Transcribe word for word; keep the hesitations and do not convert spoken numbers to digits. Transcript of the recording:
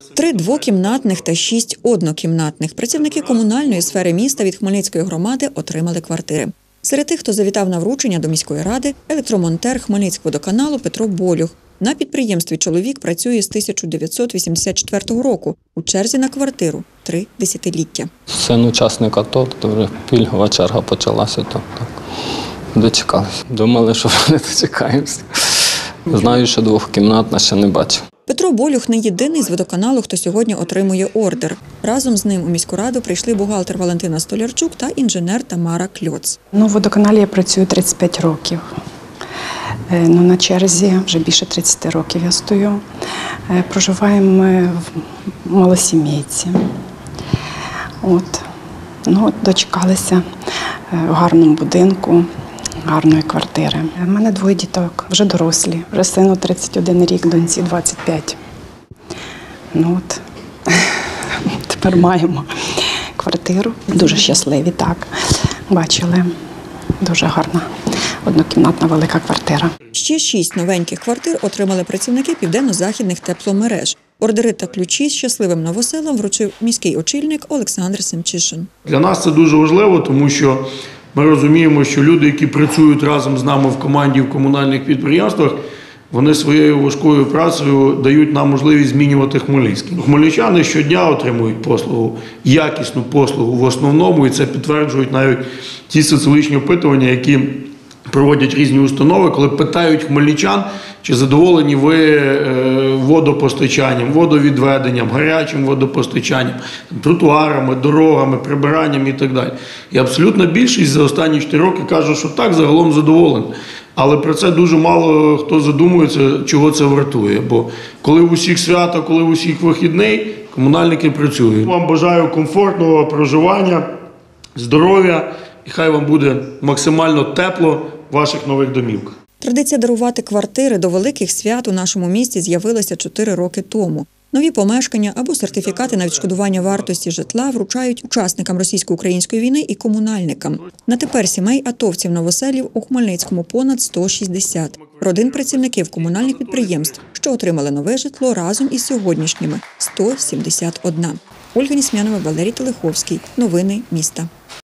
Три двокімнатних та шість однокімнатних. Працівники комунальної сфери міста від Хмельницької громади отримали квартири. Серед тих, хто завітав на вручення до міської ради, електромонтер Хмельницькводоканалу Петро Болюх. На підприємстві чоловік працює з тисяча дев'ятсот вісімдесят четвертого року. У черзі на квартиру – три десятиліття. Син учасник АТО, то вже пільгова черга почалася, то так, дочекалися. Думали, що не дочекаємося. Знаю, що двохкімнатна ще не бачив. Петро Болюх не єдиний з водоканалу, хто сьогодні отримує ордер. Разом з ним у міську раду прийшли бухгалтер Валентина Столярчук та інженер Тамара Кльоц. Ну, в водоканалі я працюю тридцять п'ять років. Ну, на черзі вже більше тридцяти років я стою. Проживаємо ми в малосімейці. От. Ну, дочекалися в гарному будинку, гарної квартири. У мене двоє діток, вже дорослі. Вже сину тридцять один рік, доньці двадцять п'ять. Ну от, тепер маємо квартиру. Дуже щасливі, так. Бачили, дуже гарна однокімнатна велика квартира. Ще шість новеньких квартир отримали працівники південно-західних тепломереж. Ордери та ключі щасливим новоселам вручив міський очільник Олександр Семчишин. Для нас це дуже важливо, тому що ми розуміємо, що люди, які працюють разом з нами в команді в комунальних підприємствах, вони своєю важкою працею дають нам можливість змінювати Хмельницький. Хмельничани щодня отримують послугу, якісну послугу в основному, і це підтверджують навіть ті соціологічні опитування, які проводять різні установи, коли питають хмельничан, чи задоволені ви водопостачанням, водовідведенням, гарячим водопостачанням, тротуарами, дорогами, прибиранням і так далі. І абсолютна більшість за останні чотири роки каже, що так, загалом задоволений. Але про це дуже мало хто задумується, чого це вартує. Бо коли в усіх свято, коли в усіх вихідний, комунальники працюють. Вам бажаю комфортного проживання, здоров'я і хай вам буде максимально тепло в ваших нових домівках. Традиція дарувати квартири до великих свят у нашому місті з'явилася чотири роки тому. Нові помешкання або сертифікати на відшкодування вартості житла вручають учасникам російсько-української війни і комунальникам. На тепер сімей атовців-новоселів у Хмельницькому понад сто шістдесят. Родин працівників комунальних підприємств, що отримали нове житло разом із сьогоднішніми – сто сімдесят один. Ольга Нісмянова, Валерій Телеховський. Новини міста.